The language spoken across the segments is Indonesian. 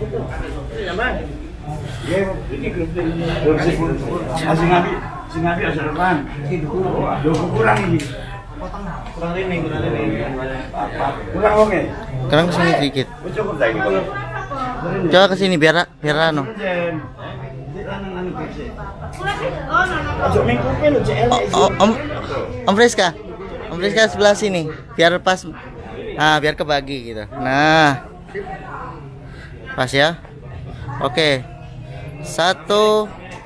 Masih ngambil asal depan. Kurang ini. Kurang ini. Kurang oke. Kurang kesini sedikit. Coba kesini biar anu. Om Friska sebelah sini biar pas. Nah, biar kebagi gitu. Nah, pas ya. Oke. 1.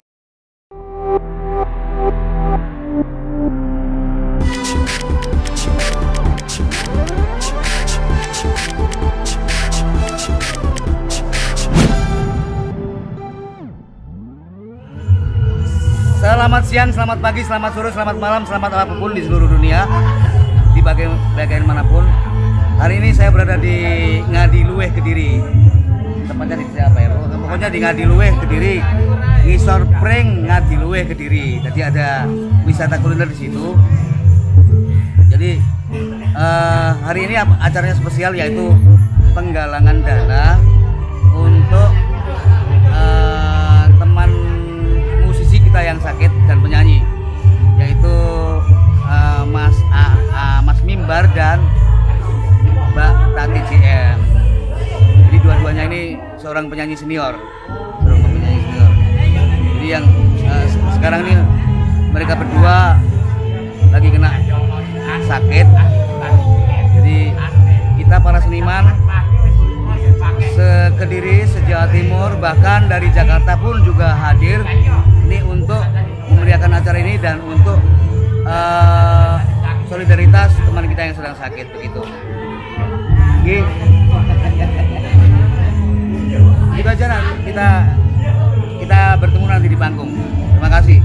Selamat siang, selamat pagi, selamat sore, selamat malam, selamat apapun di seluruh dunia, di bagian manapun. Hari ini saya berada di Ngadiluweh Kediri. Tempatnya di siapa ya? Pokoknya di Ngadiluweh Kediri, Ngisor Pring Ngadiluweh Kediri. Jadi ada wisata kuliner di situ. Jadi hari ini acaranya spesial, yaitu penggalangan dana untuk teman musisi kita yang sakit dan penyanyi, yaitu Mas Mimbar dan Mbak Tati JM. Jadi dua-duanya ini seorang penyanyi senior. Jadi yang sekarang ini mereka berdua lagi kena sakit. Jadi kita para seniman se-Kediri, se-Jawa Timur, bahkan dari Jakarta pun juga hadir ini untuk memeriahkan acara ini dan untuk solidaritas teman kita yang sedang sakit begitu. Gitu aja, nanti kita bertemu nanti di panggung. Terima kasih.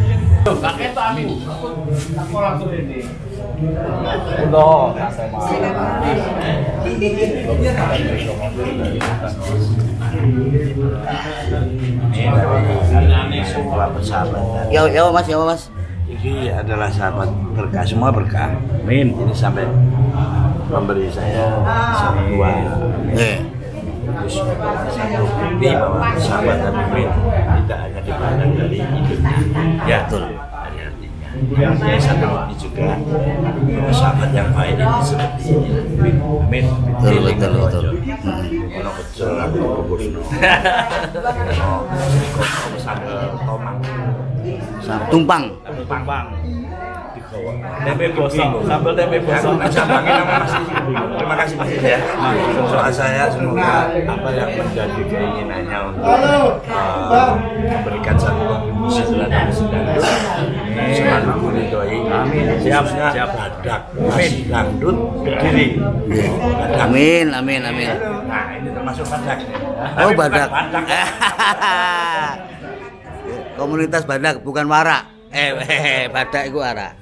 Ya mas. Ini adalah sahabat berkah, semua berkah. Amin. Ini sampai memberi saya sebuah satu bukti bahwa sahabat dan Amin tidak hanya dipandang dari hidup. Ya betul. Artinya satu ini juga sahabat yang baik ini seperti ini. Amin. Betul. Ono kecil aku kukusno. Sambal tomang. Tumpang. Tempe bosong, sambal tempe bosong. Terima kasih Mas ya. Soal saya semoga apa yang menjadi keinginannya untuk memberikan satu kontribusi terhadap sedangdut selalu diridhoi. Amin. Siap badak. Amin. Dangdut Kediri. Amin. Nah, ini termasuk badak. Oh, badak. Komunitas badak bukan warak. Badak itu warak.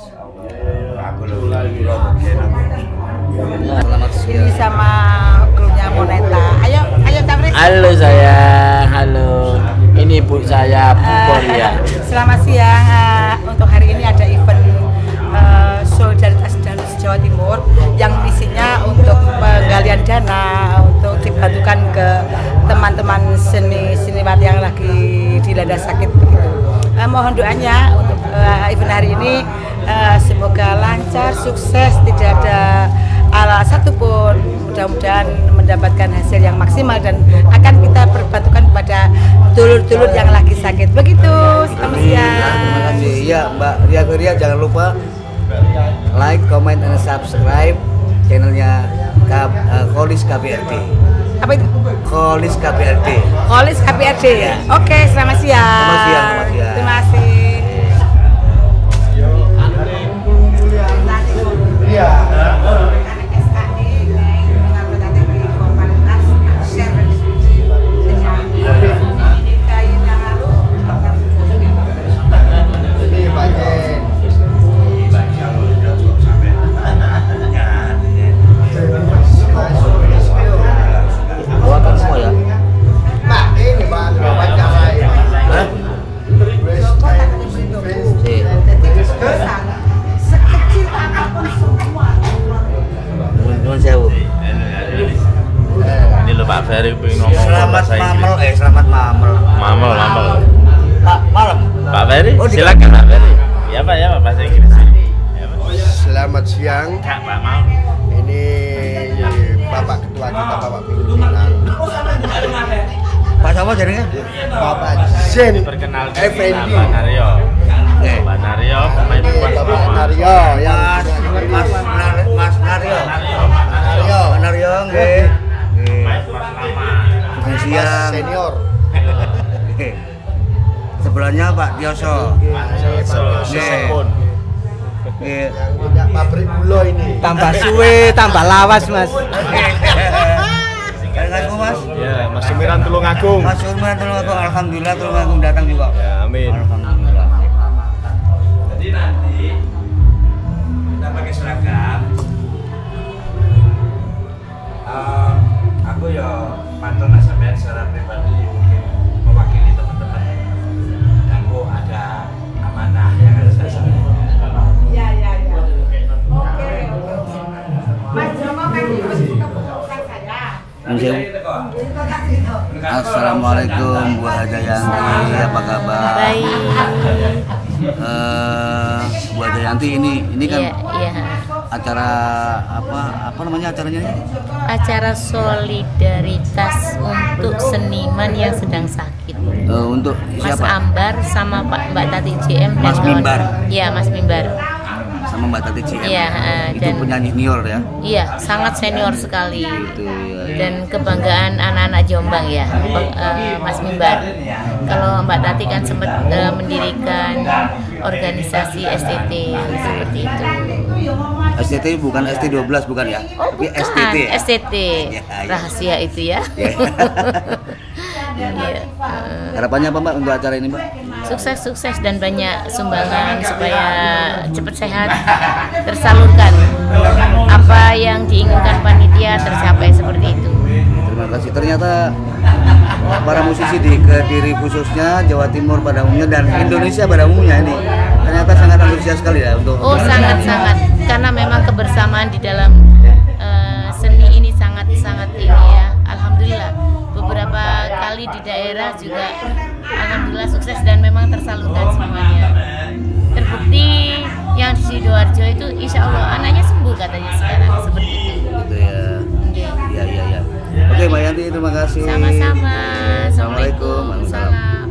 Selamat siang. Ini sama grupnya Moneta. Ayo Tamrin. Halo saya, halo. Ini ibu saya, Bu Korea. Selamat siang. Untuk hari ini ada event solidaritas Danus Jawa Timur yang misinya untuk penggalian dana untuk dibantukan ke teman-teman seniman yang lagi dilanda sakit begitu. Mohon doanya untuk event hari ini, semoga lancar, sukses, tidak ada ala satupun. Mudah-mudahan mendapatkan hasil yang maksimal dan akan kita berbantukan kepada dulur-dulur yang lagi sakit. Begitu. Selamat siang. Terima kasih. Ya Mbak Ria Feria, jangan lupa like, comment, and subscribe channelnya Kolis KBRD. Apa itu? Kolis KBRD. Kolis KBRD. Ya. Oke, selamat siang. Selamat siang. Terima kasih. Ini lho Pak Ferry pengen Selamat mamel, selamat mamel. Mamel. Pak malam. Pak Ferry, Oh, di- silakan Pak Ferry. Ya Pak, bahasa Inggris. Ya, Pak. Selamat siang. Kak, Pak mau. Ini Bapak Ketua kita, Bapak Pimpinan, Pak siapa jadinya? Bapak Zen Perkenalkan Effendi, Pak Naryo. Pak Naryo, pemain bola Bapak sama. Naryo yang Mas Naryo. Mas Naryo nggih. Pemain pertama. Nggih. Siang. senior. Sebelahnya Pak Tioso. Sekon. Nggih. Yang punya pabrik gula ini. Tambah suwe, tambah lawas, Mas. Dengan Mas. Ya, Mas Sumiran Tulungagung. Mas Surman Tulungagung, alhamdulillah Tulungagung datang juga. Ya, amin. Alhamdulillah. Jadi nanti kita pakai seragam. Aku ya pantun sampean secara pribadi mungkin mewakili teman-teman. Aku ada amanah yang harus saya sampaikan. Ya. Oke. Mas Jomo kan ikut buka keputusan saya. Assalamualaikum Bu Hajayanti, apa kabar? Baik. Bu Hajayanti ini kan Iya. acara apa namanya acaranya ini? Acara solidaritas untuk seniman yang sedang sakit. Untuk Mas siapa? Ambar sama Mbak Tati JM dan Mas Mimbar. Iya, Mas Mimbar. Sama Mbak Tati CM. Iya, Itu dan- penyanyi senior ya. Iya, sangat senior sekali. Itu ya. Dan kebanggaan anak-anak Jombang ya, Mas Mimbar. Kalau Mbak Tati kan sempat mendirikan organisasi STT seperti itu. STT bukan ST12 bukan ya? Oh, Tapi bukan. STT ya. STT. Ya, ya. Rahasia itu ya. Ya. Iya. Harapannya apa Mbak untuk acara ini Mbak? Sukses dan banyak sumbangan supaya cepat sehat, tersalurkan apa yang diinginkan panitia tercapai seperti itu. Terima kasih. Ternyata para musisi di Kediri khususnya, Jawa Timur pada umumnya dan Indonesia pada umumnya ini ternyata sangat antusias sekali ya untuk. Oh, sangat karena memang kebersamaan di dalam seni ini sangat tinggi ya. Alhamdulillah beberapa kali di daerah juga alhamdulillah sukses dan memang tersalurkan semuanya. Terbukti yang di Sidoarjo itu insya Allah anaknya sembuh katanya sekarang seperti itu. Gitu ya. Iya. Oke Mbak Yanti, terima kasih. Sama-sama. Assalamualaikum. Salam.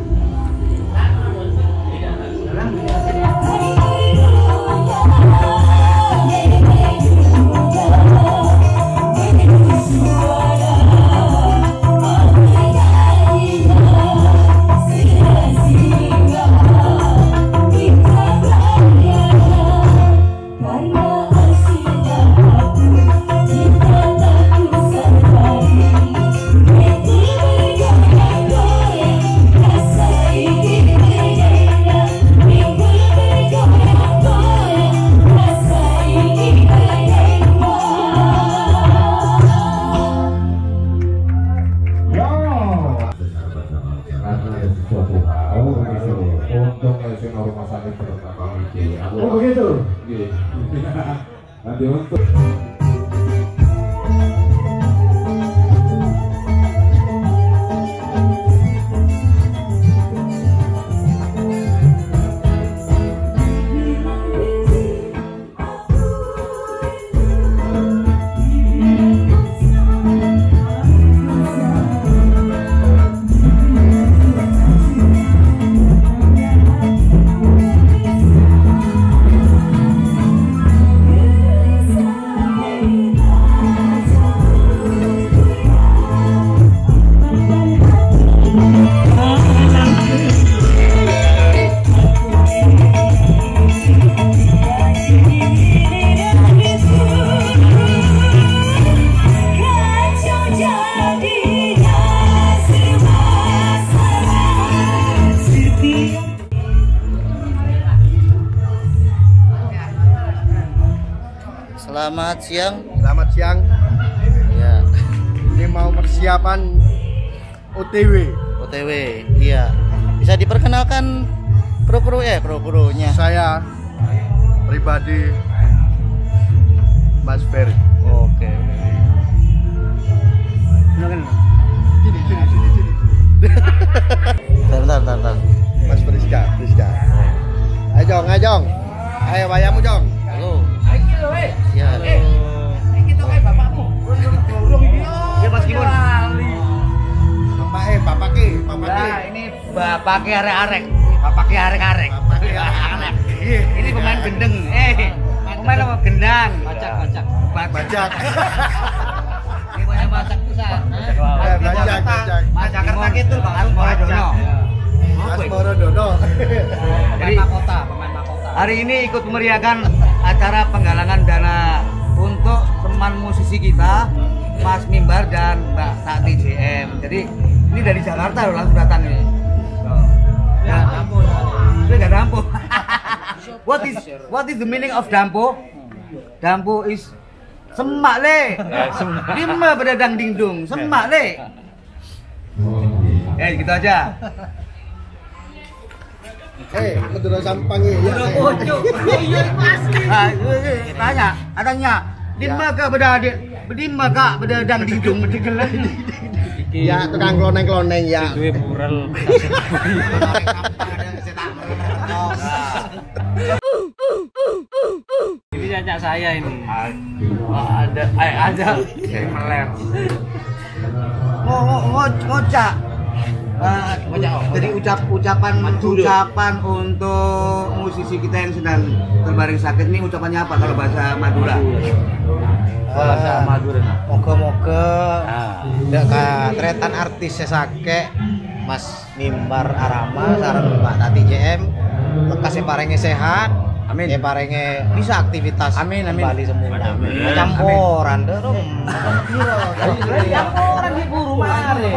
Oh begitu? Nanti untuk Selamat siang. Selamat siang. Ya, Ini mau persiapan OTW. OTW. Iya. Bisa diperkenalkan pro-pronya. Saya pribadi Mas Ferry. Oke. Gini. Ayo wayamu Jong. Halo. Ya. Ya Mas Kimun. Bapake. Nah, ini bapake arek-arek. Bapake arek-arek. Ini pemain gendeng. Pemain apa? Gendang. Bacak. Ini pemain bacak pusat. Bacak. Jakarta gitu Bang Asmorodono. Asmorodono. Jadi mahkota. Hari ini ikut memeriahkan acara penggalangan dana untuk teman musisi kita, Mas Mimbar dan Mbak Tati JM. Jadi ini dari Jakarta loh langsung datang ini. Ya, sudah nggak dampo. What is the meaning of dampo? Dampo is semak le. Lima bedadang dingdung, semak le. Gitu aja. Medura Sampangi. Udah pojok. Iya pasti. Tanya. Lima kak bedadang dingdung bedegelan. Ya tukang kloneng ya. Duwe mural. Ini caca saya ini. Ada meler. Ngocak. Jadi ucapan untuk musisi kita yang sedang terbaring sakit ini ucapannya apa kalau bahasa Madura? Bahasa Madura. Moga-moga ndak katretan artis sesake Mas Mimbar Arama sareng Mbak Tati JM lekas paringe sehat. Amin. Paringe bisa aktivitas. Amin. Kembali semula. Campuran dong. Campuran di buru mare.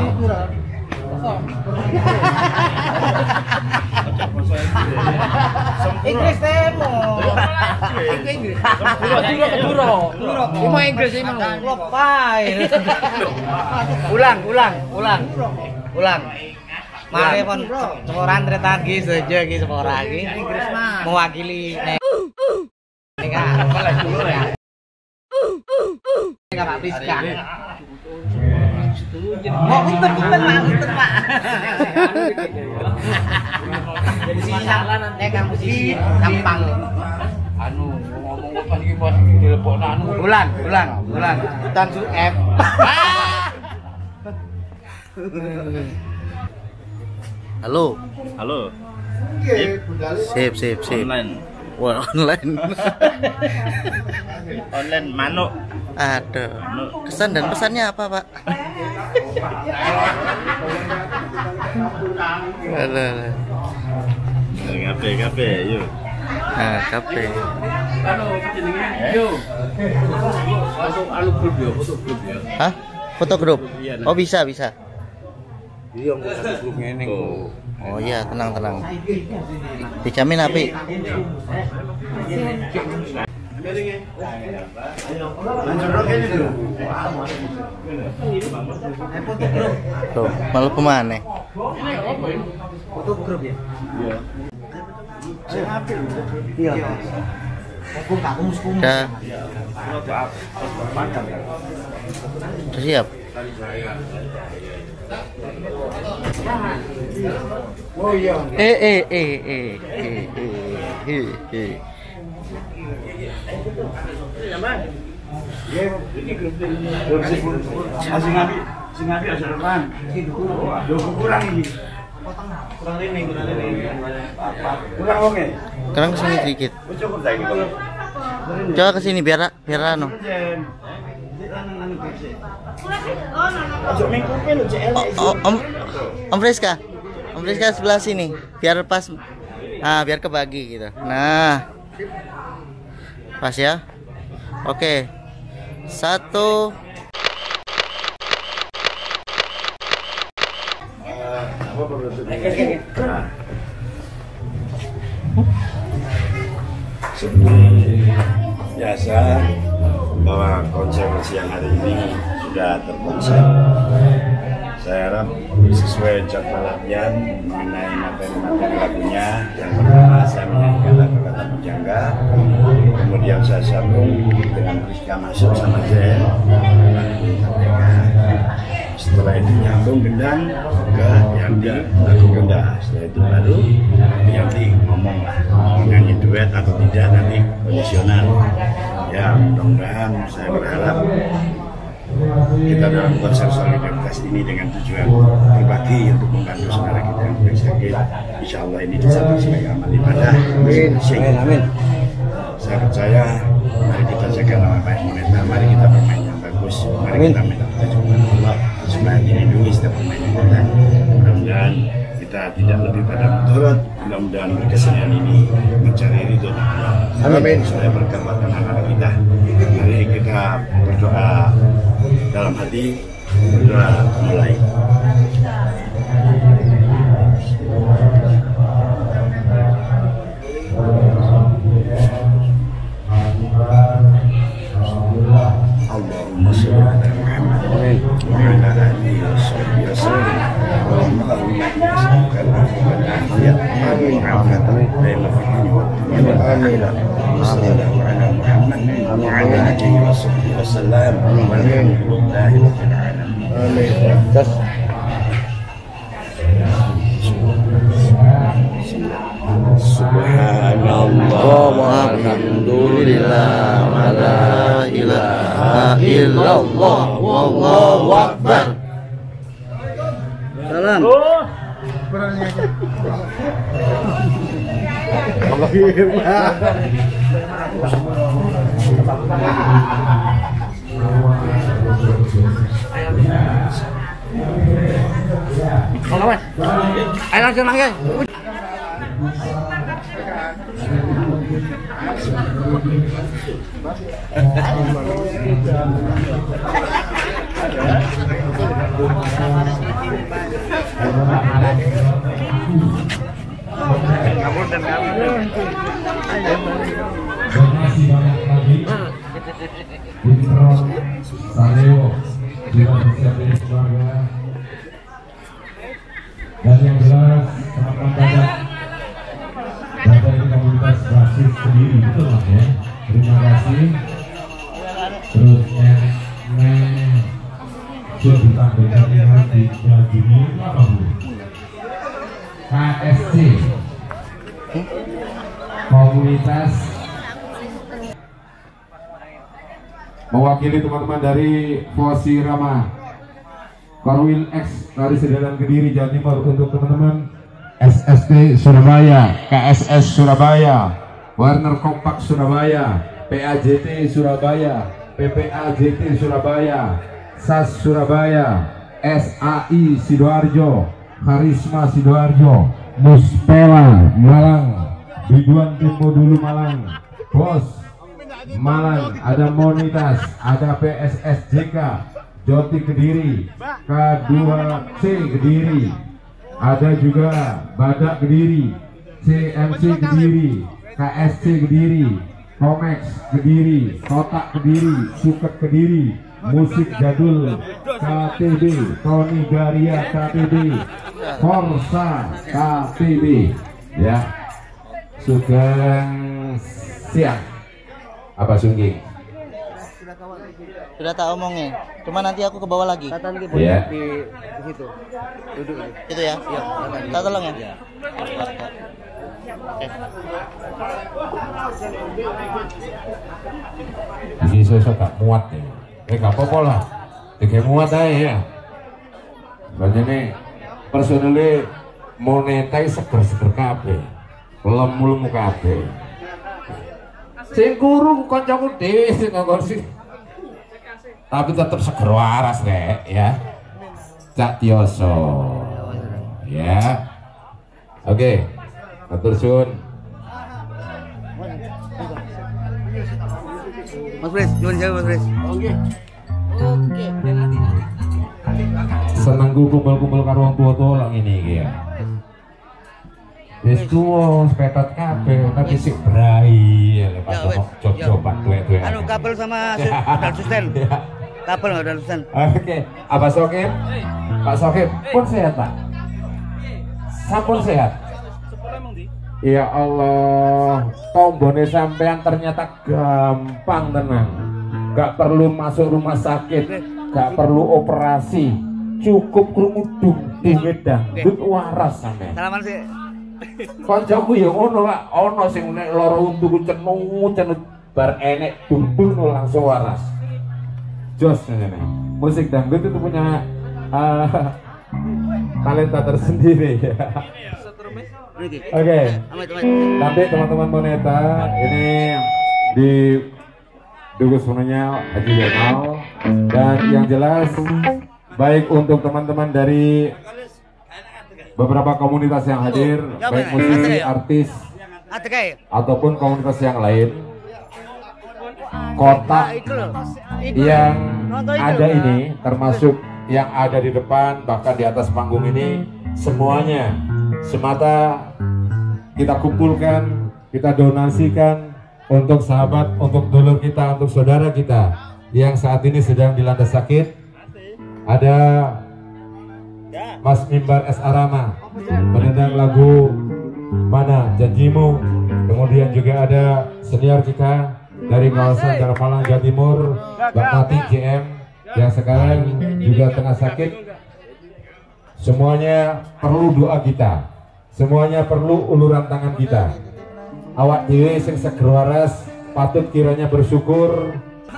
Inggris temo. Inggris. Duro. Mau Inggris ini mau. Lepai. Ulang. Mare pon seporan tretan ki sejo ki sepora ki. Mewakili nek. Kalau dulu ya. Enggak bisa. Oh, punten Pak. Jadi sinyal nek kang musisi gampang. Ngomong apa iki Mas dilebokno Ulang. Hutan su F. Halo. Sip. Online. Wah, online. Online manuk. Aduh. Kesan dan pesannya apa, Pak? Aduh. Kafe, yuk. Nah, kafe. Hah? Foto grup? Oh, bisa. Iya, nggak satu grup ngene kok. Oh iya, tenang. Dijamin api. Tuh, malu kemana? Foto grup ya? Iya. Udah. Udah siap. Kurang kesini sedikit. Coba kesini biar anu. Om Friska sebelah sini biar pas. Nah, biar kebagi gitu. Nah, pas ya. Oke. 1. Biasa bahwa konsep siang hari ini sudah terkonsep. Saya harap sesuai jadwal latihan mengenai materi lagunya yang pertama saya menyanyikan lagu Kata Pujangga, kemudian saya sambung dengan Friska masuk sama Zen. Setelah itu nyambung gendang, juga yang dilakukan. Setelah itu baru nanti ngomong lah nyanyi duet atau tidak, nanti kondisional. Ya mudah-mudahan saya berharap kita dalam konser solidaritas ini dengan tujuan berbagi untuk membantu saudara kita yang sakit. Insya Allah ini dicatat sebagai amal ibadah. Amin. Saya percaya, mari kita jaga nama baik Moneta, mari kita bermain yang bagus, mari kita minta kepada Allah supaya dilindungi setiap pemain kita. Mudah-mudahan kita tidak lebih pada mudarat, mudah-mudahan berkesenian ini mencari ridho Allah. Amin. Supaya berkah buat anak-anak kita. Mari kita berdoa dalam hati, berdoa mulai. Allahumma sholli ala Muhammad wa ala alihi wa sahbihi wasallam. Allahumma nas'aluka al-'afwa wal 'afiyah wa 'afiyatan daima fid dunya wad dunya wal akhirah. Sallallahu ala Muhammad wa ala alihi wa sahbihi wasallam. Walhamdulillahi rabbil alamin. Amin. Subhanallah walhamdulillah wa la ilaha illallah wallahu akbar. Salam. Ayo langsung lagi. Dan yang jelas teman-teman banyak data ini komunitas basis sendiri, betul lah ya. Terima kasih. Terus yang sudah ditampilkan dengan di gini itu apa Bu? KSC komunitas mewakili teman-teman dari Fosirama Korwil X dari Sedaran Kediri Jawa Timur untuk teman-teman SST Surabaya, KSS Surabaya, Warner Kompak Surabaya, PAJT Surabaya, PPAJT Surabaya, SAS Surabaya, SAI Sidoarjo, Karisma Sidoarjo, Muspela Malang, Biduan Timur Dulu Malang, Bos Malang, ada Monitas, ada PSSJK Joti Kediri, K2C Kediri, ada juga Badak Kediri, CMC Kediri, KSC Kediri, Komex Kediri, Kotak Kediri, Suket Kediri, Musik Jadul KTB, Tony Garia KTB, Forsa KTB, ya. Sugeng siang. Apa Sungging? Sudah tak omongin, cuma nanti aku ke bawah lagi. Tatan di situ. Duduk di. Itu ya? Iya. Tak tolong ya? Iya. Ini saya tak muat nih. Gak apa-apa lah. Tiga muat aja ya. Banyak nih personelnya monetai seger-seger kabeh. Lemu-lemu kabeh. Sing guru kancaku dhewe sing ngongsi. Tapi tetap seger waras rek ya. Cak Tioso. Ya. Oke. Matur suwun. Mas Pres, nyuwun sewu Mas Pres. Oke. Seneng kumpul-kumpul karo wong tuwa-tuwa lah ngene iki ya. Wis tuwa sepetot kabeh tapi sik brai ya pas coba tuwe-tuwe. Anu kabel sama pedal susten. Kabel pedal susten. Oke, apa Sokip? Pak Sokip pun sehat Pak. Sampun sehat. Ya Allah, tombone sampean ternyata gampang tenang. Gak perlu masuk rumah sakit, gak perlu operasi. cukup krungu dung dangdut waras sampean. Salaman sih. Kancaku ya ngono Kak, ana sing nek lara untu cenut bar enek dung langsung waras. Jos ngene. Musik dangdut itu punya talenta tersendiri ya. Oke. Nanti teman-teman Boneta ini di Dukus Semuanya Haji Yamal, dan yang jelas baik untuk teman-teman dari beberapa komunitas yang hadir, baik musisi, artis ataupun komunitas yang lain, kota yang ada ini termasuk yang ada di depan bahkan di atas panggung ini, semuanya semata kita kumpulkan, kita donasikan untuk sahabat, untuk dulur kita, untuk saudara kita yang saat ini sedang dilanda sakit. Ada Mas Mimbar S. Arama menendang lagu Mana Janjimu. Kemudian juga ada senior kita dari kawasan Darmalang Jawa Timur, Mbak Tati JM yang sekarang juga tengah sakit. Semuanya perlu doa kita, semuanya perlu uluran tangan kita. Awak dewe sing seger waras patut kiranya bersyukur.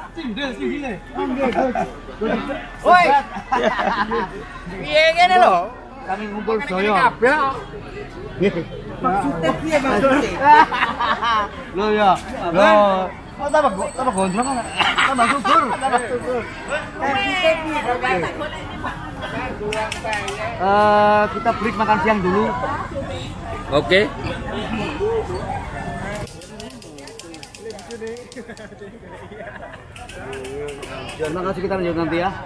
Woi. Piye ngene lho? Kami ngumpul doyo. Maksudnya piye maksudnya? Lho ya. Lho, kok tambah gondrong kan? Tambah subur. Kita break makan siang dulu. Oke. Terima kasih, kita lanjut nanti ya.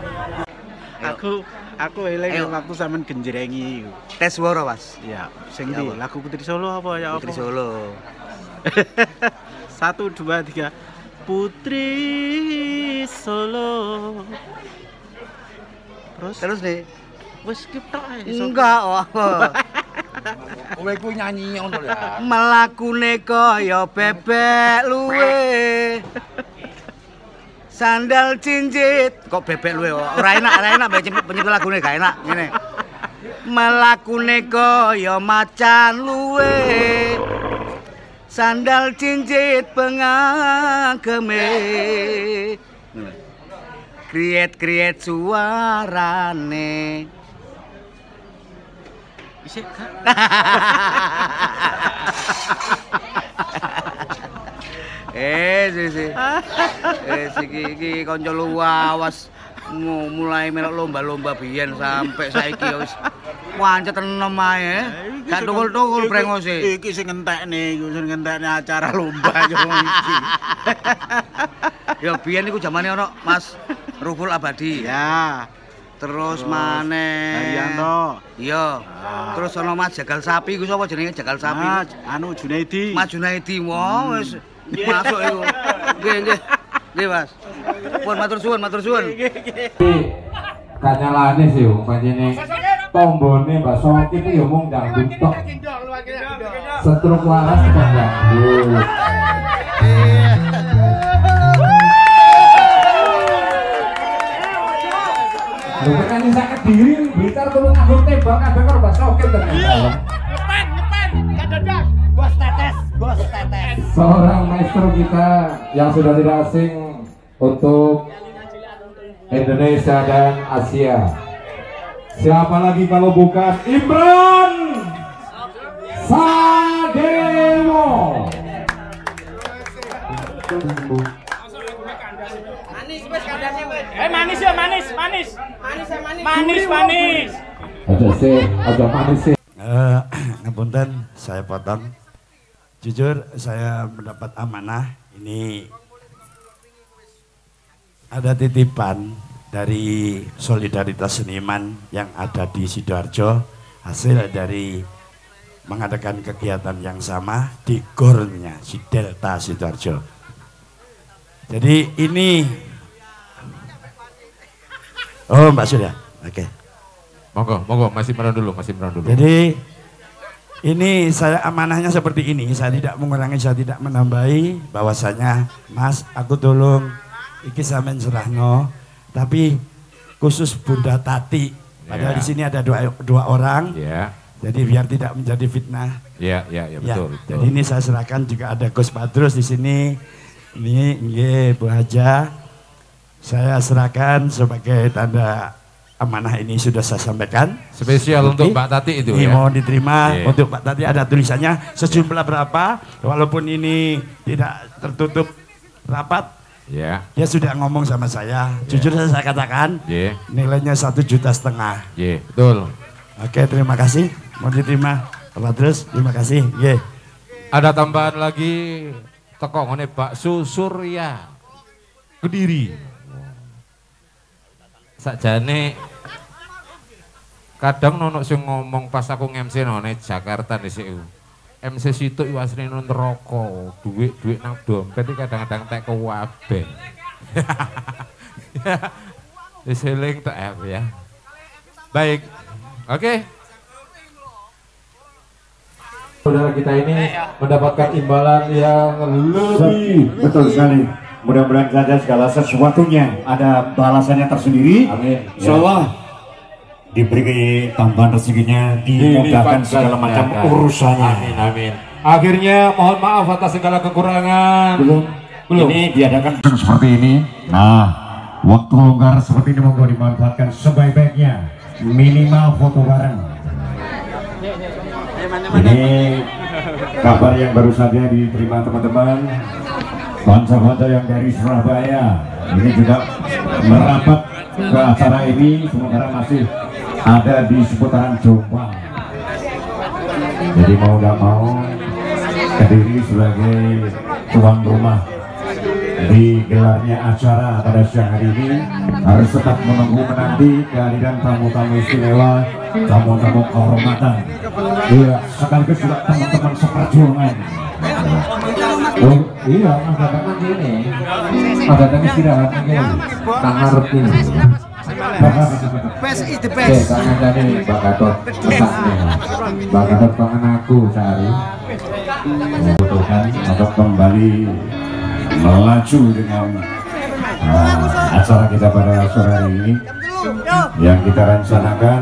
Aku eling waktu sampean genjrengi. Tes suara, Mas. Iya, sing ndi? Lagu Putri Solo apa ya? Putri Solo. 1 2 3. Putri Solo. Terus nih. Wes skip tok ae. Enggak, Kowe ku nyanyi ngono ya. Melakune kaya bebek luwe. Sandal cincit kok bebek luwe ora enak penyebut lagune gak enak ngene. Melakune kaya macan luwe. Sandal cincit pengageme. Kriet suarane. Isik gak? Iki kanca luwas mulai melok lomba-lomba biyen sampai saiki wis wancet enem ae. Gak tukul-tukul brengose. Iki sing ngentekne acara lomba yo iki. Ya biyen iku zamane ana Mas Ruful Abadi. Ya. Terus maneh Haryanto. Iya. Terus ana Mas Jagal Sapi iku sapa jenenge Jagal Sapi? Anu Junaidi. Mas Junaidi wis masuk iku. Nggih. Nggih, Mas. Pun matur suwun. Kanyalane sih pancene tombone Mbak Soki itu ya mung dangdut tok. Setruk waras kok dangdut. Lho kan iso Kediri Blitar tulung nganggo tembak kabeh karo Mbak Soki ternyata. Ngepen, dadak. Bos tetes. Seorang maestro kita yang sudah tidak asing untuk Indonesia dan Asia. Siapa lagi kalau bukan Imran Sadewo. Manis. Aja manis sih. Ngapunten, saya potong. Jujur saya mendapat amanah ini ada titipan dari Solidaritas Seniman yang ada di Sidoarjo, hasil dari mengadakan kegiatan yang sama di gornya si Delta Sidoarjo. Jadi ini, oh Mbak sudah, oke. Monggo, masih meron dulu. Jadi ini saya amanahnya seperti ini, saya tidak mengurangi, saya tidak menambahi, bahwasanya Mas aku tolong iki sampean serahno, tapi khusus Bunda Tati. Padahal di sini ada dua orang. Jadi biar tidak menjadi fitnah. Iya, betul. Jadi ini saya serahkan juga ada Gus Padrus di sini. Ini Bu Haja. Saya serahkan sebagai tanda amanah ini sudah saya sampaikan. Spesial untuk Mbak Tati itu ini ya. Mohon diterima. Untuk Mbak Tati ada tulisannya sejumlah berapa. Walaupun ini tidak tertutup rapat. Dia sudah ngomong sama saya. Jujur saya katakan nilainya 1,5 juta. Betul. Oke, terima kasih. Mau diterima Pak Terus, terima kasih. Ada tambahan lagi teko ngene bakso Surya Kediri. Sakjane kadang nono sing ngomong pas aku nge-MC none Jakarta dhisik. MC situ iwasne neraka, duit nang dompet kadang-kadang tek kabeh. Wis eling tek ya. Baik. Oke. Saudara kita ini mendapatkan imbalan yang lebih. Betul sekali. Mudah-mudahan saja segala sesuatunya ada balasannya tersendiri. Amin. Insyaallah diberi tambahan rezekinya, dimudahkan segala macam urusannya. Amin. Akhirnya mohon maaf atas segala kekurangan. Belum. Ini diadakan seperti ini. Nah, waktu longgar seperti ini monggo dimanfaatkan sebaik-baiknya. Minimal foto bareng. Ini kabar yang baru saja diterima teman-teman. Sponsor-sponsor yang dari Surabaya ini juga merapat ke acara ini, sementara masih ada di seputaran Jombang. Jadi mau nggak mau Kediri sebagai tuan rumah digelarnya acara pada siang hari ini harus tetap menunggu menanti kehadiran tamu-tamu istimewa, tamu-tamu kehormatan. Iya, sekaligus juga teman-teman seperjuangan. Oh iya, ada ini, ada istirahat ini, tangan ini. Best is the best. Tangan tadi Mbak Gatot, Mbak Gatot tangan aku sehari. Membutuhkan untuk kembali melaju dengan acara kita pada sore hari ini yang kita rencanakan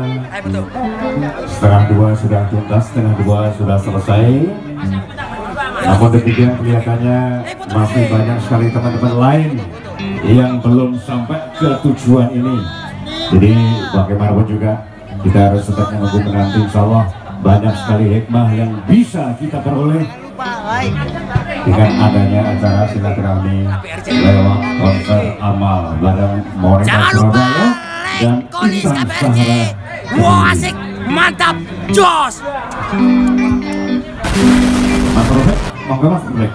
1:30 sudah tuntas, 1:30 sudah selesai. Namun demikian kelihatannya masih banyak sekali teman-teman lain yang belum sampai ke tujuan ini. Jadi bagaimanapun juga kita harus tetap menunggu menanti. Insyaallah banyak sekali hikmah yang bisa kita peroleh dengan adanya acara silaturahmi lewat konser amal bareng Monica Surabaya dan Intan Sahara. Wah, asik, mantap, jos. Mas Robert, monggo Mas Robert.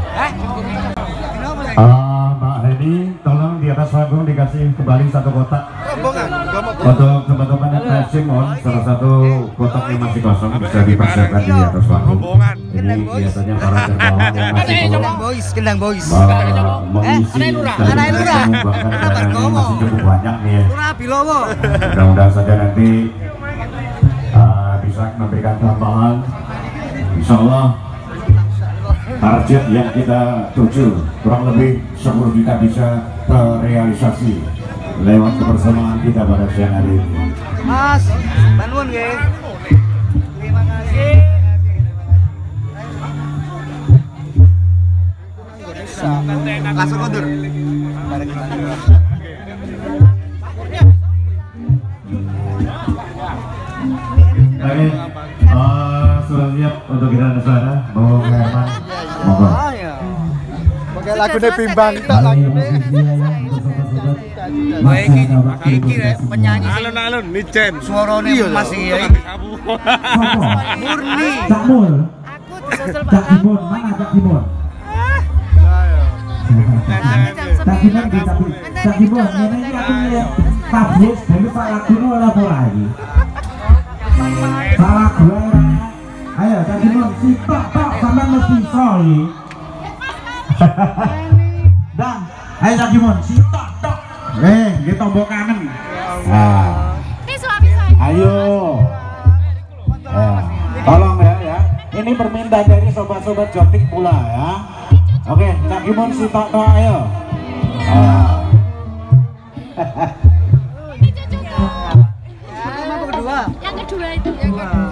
Mbak Hedi, tolong di atas panggung dikasih kembali satu kotak. Untuk teman-teman yang racing, mohon salah satu kotak yang masih kosong bisa dipersiapkan di atas panggung. Ini biasanya para dermawan yang masih Kendang boys. Mengisi dan menyumbangkan dana yang masih cukup banyak nih ya. Mudah-mudahan saja nanti bisa memberikan tambahan. Insyaallah target yang kita tuju kurang lebih 10 juta bisa terrealisasi lewat kebersamaan kita pada siang hari ini. Mas, bantuan nggih. Terima kasih. Langsung mundur. Baik, sudah siap untuk kita ke sana, Bung Herman. Monggo. Pakai lagu bimbang tak lagu Iki penyanyi alun-alun nijen suarane masih ya. Murni. Cakmul. Cak Timur, mana Cak Timur? Cak Timur di Cak Timur, ini aku lihat tabus dari Pak Laguno apa lagi? Salah gue. Ayo Cak Timur, sitok tok sampean mesti iso iki. Dan ayo Cak Timur, sitok tok. Nggih tombok kangen. Nah. Ayo. Tolong ya. Ini permintaan dari sobat-sobat jotik pula ya. Oke, Cak Timur sitok tok ayo. kedua itu. Yang kedua.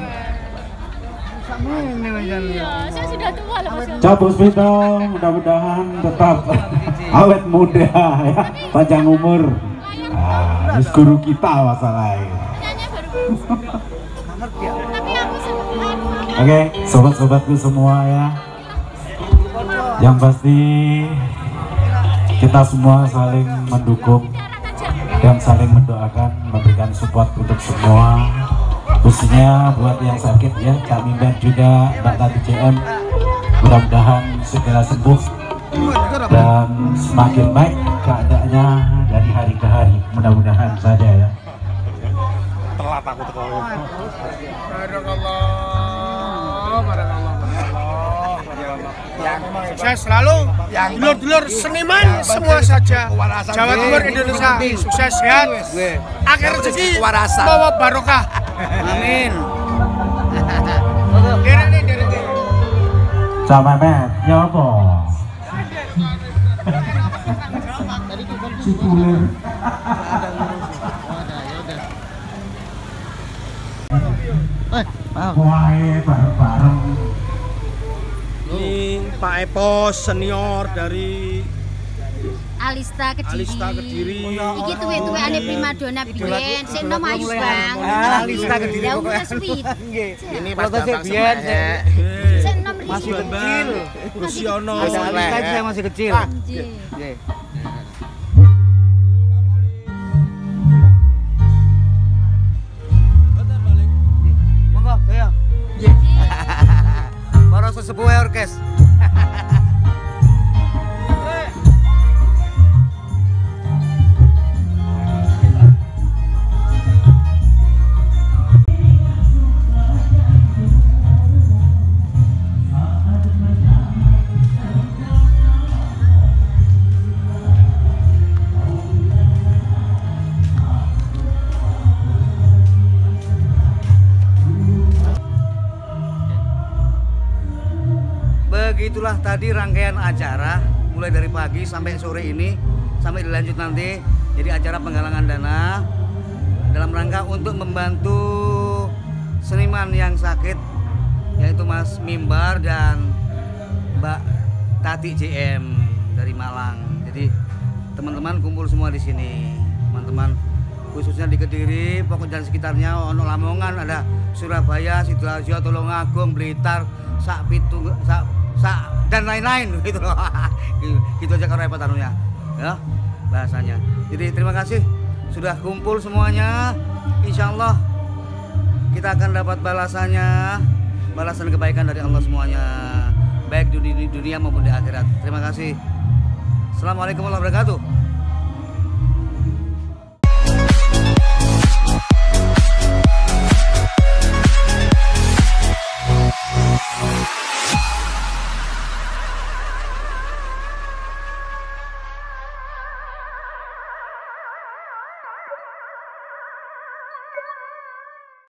Iya, saya sudah tua lah Mas. Cabus Vito, mudah-mudahan tetap awet muda ya, panjang umur. Ini guru kita masalahnya. Oke, sobat-sobatku semua ya. Yang pasti kita semua saling mendukung dan saling mendoakan, memberikan support untuk semua, khususnya buat yang sakit ya, Kak Mimbar juga, Mbak Tati JM, mudah-mudahan segera sembuh dan semakin baik keadaannya dari hari ke hari, mudah-mudahan saja ya. Telat aku tekono. Sukses selalu, dulur-dulur seniman semua saja. Jawa Timur Indonesia sukses sehat. Akhir rezeki bawa barokah. Amin. Sama Met, ya apa? Cipulir. Wae bareng-bareng. Ini Pak Epos senior dari Alista Kediri. Iki tuwe-tuwe ane primadona biyen, sing nom ayu bang. Alista Kediri pokoknya. Ini pas biyen Sing nom masih kecil. Rusiono. Alista itu saya masih kecil. Nggih. Monggo, saya. Para sesepuh orkes. Begitulah tadi rangkaian acara mulai dari pagi sampai sore ini sampai dilanjut nanti. Jadi acara penggalangan dana dalam rangka untuk membantu seniman yang sakit, yaitu Mas Mimbar dan Mbak Tati JM dari Malang. Jadi teman-teman kumpul semua di sini, teman-teman khususnya di Kediri, pokoknya dan sekitarnya, ono Lamongan, ada Surabaya, Sidoarjo, Tulungagung, Blitar, dan lain-lain gitu loh. Gitu aja kalau repot anunya ya bahasanya. Jadi terima kasih sudah kumpul semuanya. Insya Allah kita akan dapat balasannya, balasan kebaikan dari Allah semuanya, baik di dunia maupun di akhirat. Terima kasih. Assalamualaikum warahmatullahi wabarakatuh.